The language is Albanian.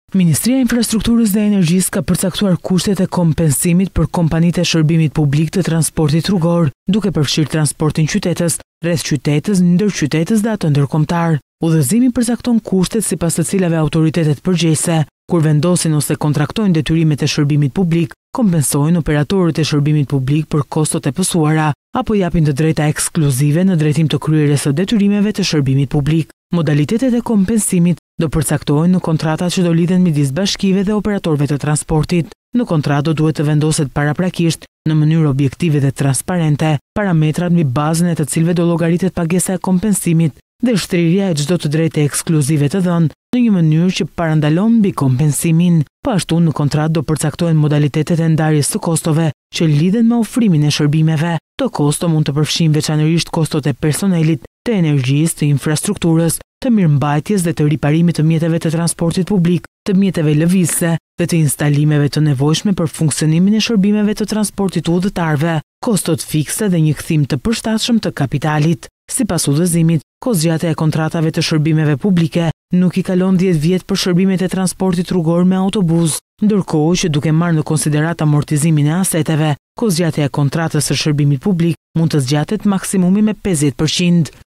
Ministria e Infrastrukturës dhe Energjisë ka përcaktuar kushtet e kompensimit për kompanitë e shërbimit publik të transportit rrugor, duke përfshirë transportin qytetës, rreth qytetës, ndër qytetës dhe atë ndërkombëtar. Udhëzimi përcakton kushtet sipas të cilave autoritetet përgjegjëse, kur vendosin ose kontraktojnë detyrimet e shërbimit publik, kompensojnë operatorët e shërbimit publik për kostot e pësuara, apo japin të drejta ekskluzive në drejtim të kryerjes së detyrimeve të shërbimit publik. Modalitetet e kompensimit do përcaktohen në kontratat që do lidhen midis bashkive dhe operatorëve të transportit. Në kontratë do duhet të vendoset paraprakisht, në mënyrë objektive dhe transparente, parametrat mbi bazën e të cilëve do llogaritet pagesa e kompensimit dhe shtrirja e çdo të drejtë ekskluzive të dhënë në një mënyrë që parandalon mbi kompensimin. Po ashtu në kontratë do përcaktohen modalitetet e ndarjes së kostove që lidhen me ofrimin e shërbimeve. Këto kosto mund të përfshijnë veçanërisht kostot e personelit, të energjisë, të infrastrukturës, të mirëmbajtjes dhe të riparimit të mjeteve të transportit publik, të mjeteve lëvizëse dhe të instalimeve të nevojshme për funksionimin e shërbimeve të transportit udhëtarëve, kostot fikse dhe një kthim të përshtatshëm të kapitalit. Sipas udhëzimit, kostzgjatja e kontratave të shërbimeve publike nuk i kalon 10 vjet për shërbimet e transportit rrugor me autobus, ndërkohë që duke marrë në konsiderat amortizimin e aseteve, kostzgjatja e kontratës së shërbimit publik mund të zgjatet maksimumi me 50%.